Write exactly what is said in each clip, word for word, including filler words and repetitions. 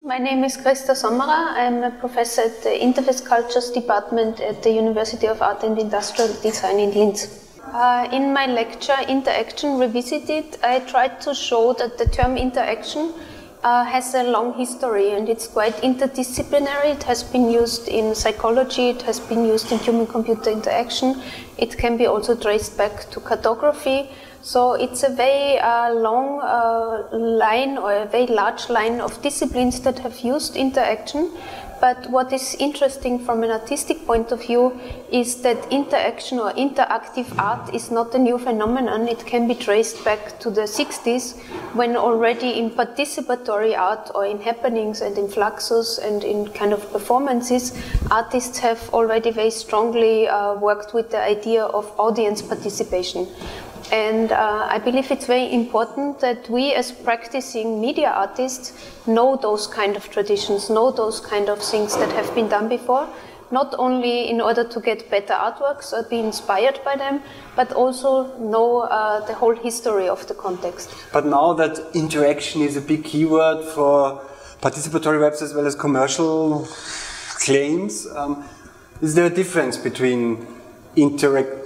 My name is Christa Sommerer. I'm a professor at the Interface Cultures Department at the University of Art and Industrial Design in Linz. Uh, in my lecture, Interaction Revisited, I tried to show that the term interaction uh, has a long history and it's quite interdisciplinary. It has been used in psychology, it has been used in human-computer interaction. It can be also traced back to cartography. So it's a very uh, long uh, line or a very large line of disciplines that have used interaction. But what is interesting from an artistic point of view is that interaction or interactive art is not a new phenomenon. It can be traced back to the sixties when already in participatory art or in happenings and in fluxus and in kind of performances, artists have already very strongly uh, worked with the idea of audience participation. And uh, I believe it's very important that we as practicing media artists know those kind of traditions, know those kind of things that have been done before, not only in order to get better artworks or be inspired by them, but also know uh, the whole history of the context. But now that interaction is a big keyword for participatory webs as well as commercial claims, um, is there a difference between interact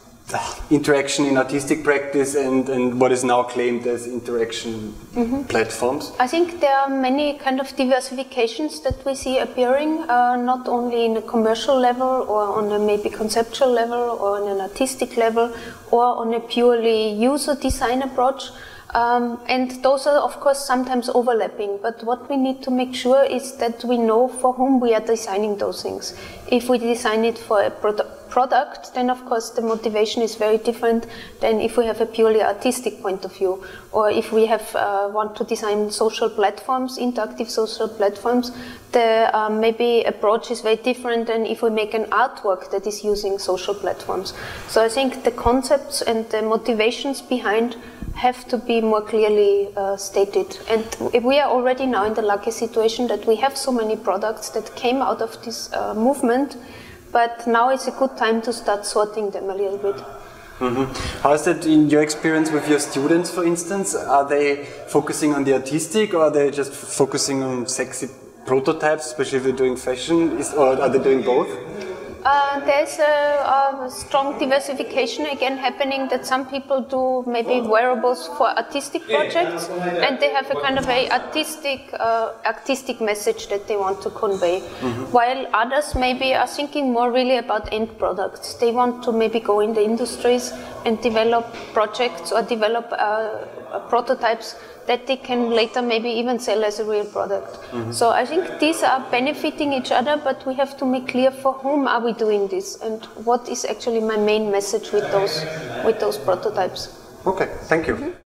interaction in artistic practice and, and what is now claimed as interaction mm-hmm. platforms? I think there are many kind of diversifications that we see appearing, uh, not only in a commercial level or on a maybe conceptual level or on an artistic level or on a purely user design approach. Um, and those are of course sometimes overlapping, but what we need to make sure is that we know for whom we are designing those things. If we design it for a product product, then of course the motivation is very different than if we have a purely artistic point of view. Or if we have uh, want to design social platforms, interactive social platforms, the uh, maybe approach is very different than if we make an artwork that is using social platforms. So I think the concepts and the motivations behind have to be more clearly uh, stated. And we are already now in the lucky situation that we have so many products that came out of this uh, movement, but now it's a good time to start sorting them a little bit. Mm-hmm. How is that in your experience with your students, for instance? Are they focusing on the artistic or are they just focusing on sexy prototypes, especially if they're doing fashion, is, or are they doing both? Uh, there's a, a strong diversification again happening, that some people do maybe wearables for artistic projects and they have a kind of a artistic uh, artistic message that they want to convey, mm-hmm. while others maybe are thinking more really about end products. They want to maybe go in the industries and develop projects or develop uh, uh, prototypes that they can later maybe even sell as a real product. Mm-hmm. So I think these are benefiting each other, but we have to make clear for whom are we doing this and what is actually my main message with those, with those prototypes. Okay, thank you. Mm-hmm.